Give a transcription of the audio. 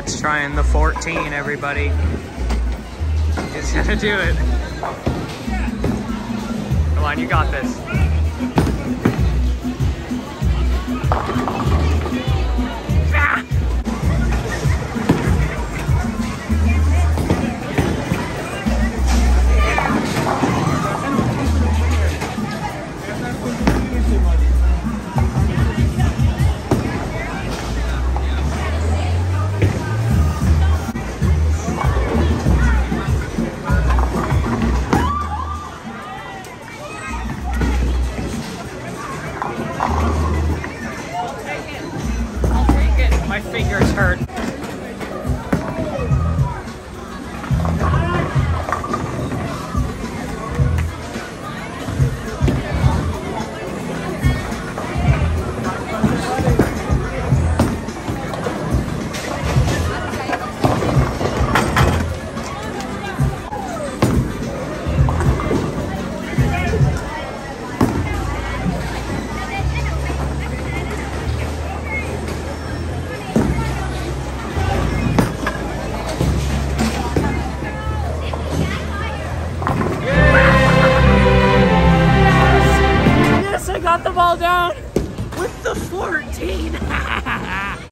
Brett's trying the 14, everybody. He's gonna do it. Come on, you got this. Ah! My fingers hurt. Got the ball down with the 14.